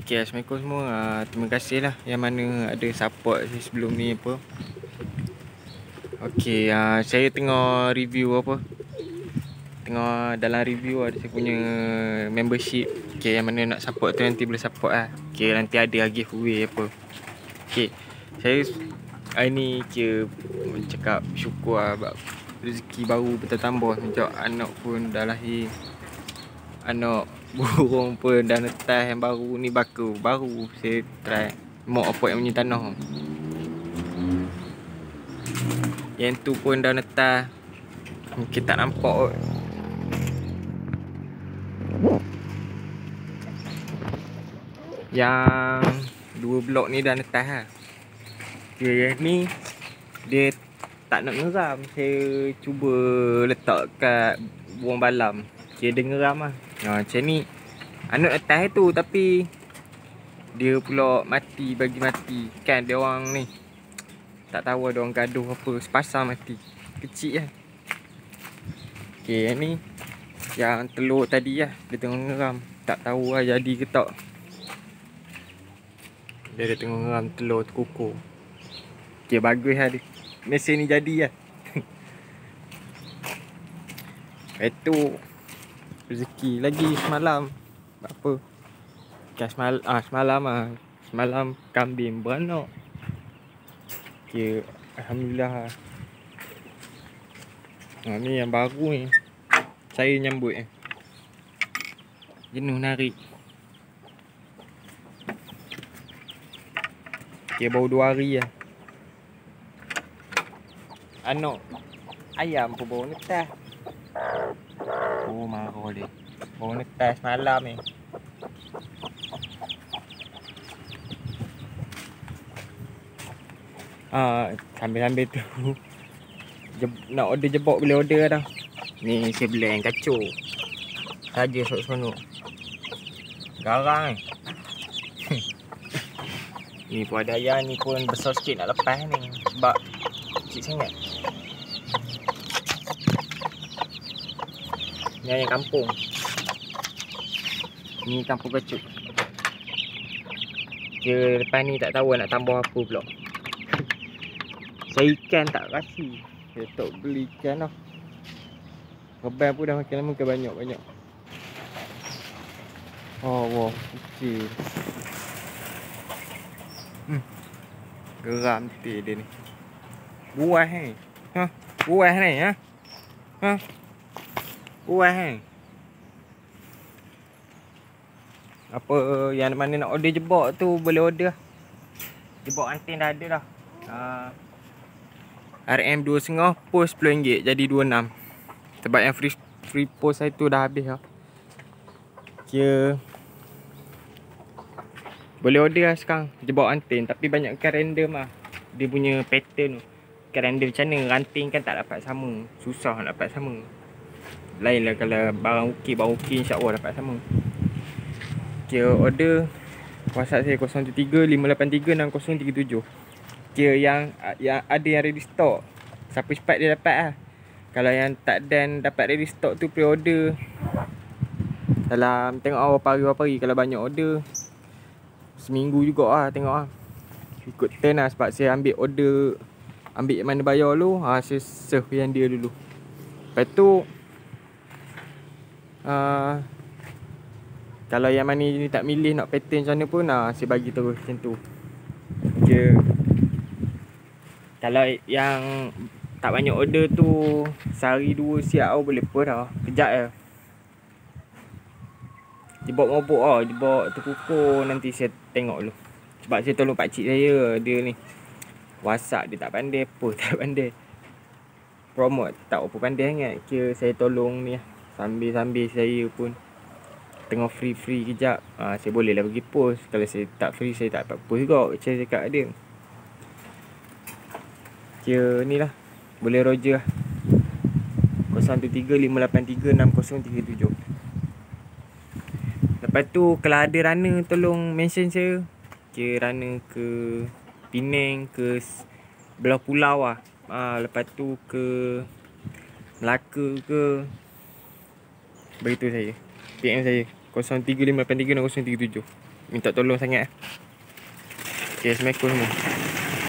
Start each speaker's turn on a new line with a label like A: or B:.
A: Okay, Assalamualaikum semua. Terima kasih lah yang mana ada support saya sebelum ni apa. Okay, saya tengah review apa. Tengah dalam review ada saya punya membership. Okay, yang mana nak support tu nanti boleh support lah. Okay, nanti ada giveaway apa. Okay, saya hari ni kira cakap syukur lah sebab rezeki baru bertambah. Sejak anak pun dah lahir, anak burung pun dah netas yang baru ni baru saya try mok apa yang punya tanah. Yang tu pun dah netas, mungkin tak nampak kot. Yang dua blok ni dah netas lah. Okay, yang ni dia tak nak ngeram. Saya cuba letak kat buang balam. Okay, dia ngeram lah. Macam ni anak netas tu tapi dia pula mati, bagi mati. Kan dia orang ni tak tahu ada orang gaduh apa, sepasang mati. Kecil lah. Okay, yang ni yang telur tadi lah, dia tengah ngeram. Tak tahu lah jadi ke tak. Dia tengah ngeram telur terkukur. Okay, bagus lah dia. Mesin ni jadi lah. Itu rezeki lagi semalam. Apa? Kan semalam lah. Semalam kambing beranak. Okay, alhamdulillah lah. Ni yang baru ni. Saya nyambut ni. Jenuh narik. Okay, baru 2 hari lah. Anak ayam pun baru netas. Oh, marah dia. Baru netas malam ni. Sambil-sambil tu nak order jebok boleh order dah. Ni saya beli yang kacau. Saja sonok-sonok. Garang ni. Ni pun ada ayam ni pun besar sikit nak lepas ni. Sebab kecil sangat. Ni ayam kampung. Ni kampung kacuk. Dia lepas ni tak tahu nak tambah apa pula. Saya ikan tak kasih. Saya tak beli ikan lah. Reban pun dah makin lama makin banyak-banyak. Oh, wow, kecil. Geram betul dia ni. Buah ni. Buah ni, Buah ni. Apa yang mana nak order jebok tu boleh order. Jebok antin dah ada dah. RM 2.5, post RM10 jadi 26. Sebab yang free post saya tu dah habis lah. Kira boleh order lah sekarang jebok antin. Tapi banyakkan random lah. Dia punya pattern tu kan random macam mana. Ranting kan tak dapat sama. Susah nak dapat sama. Lain lah kalau barang okey insyaAllah dapat sama. Kira order WhatsApp saya 073-583-6037. Kira yang ada yang ready stock, siapa cepat dia dapat lah. Kalau yang tak dan dapat ready stock tu pre-order dalam tengok berapa hari. Kalau banyak order seminggu juga lah tengok lah. Ikut turn lah sebab saya ambil order, ambil yang mana bayar dulu. Saya serve yang dia dulu. Lepas tu kalau yang mana ni tak milih nak pattern macam mana pun saya bagi terus macam tu. Okay. Kalau yang tak banyak order tu sehari 2 siap boleh pun dah. Kejap je. Jebok mabuk jebok terkukur nanti saya tengok dulu. Sebab saya tolong pakcik saya, dia ni WhatsApp dia tak pandai apa, tak pandai promote, tak apa pandai sangat. Kira saya tolong ni lah. Sambil-sambil saya pun tengah free kejap. Saya boleh lah bagi post. Kalau saya tak free saya tak dapat post juga. Macam saya cakap dia. Kira ni lah. Boleh Roger lah. 013-583-6037. Lepas tu kalau ada runner tolong mention saya. Kira runner ke Penang ke belah pulau lah. Lepas tu ke Melaka ke, beritahu saya. PM saya 035836037. minta tolong sangat. Okay, Assalamualaikum semua.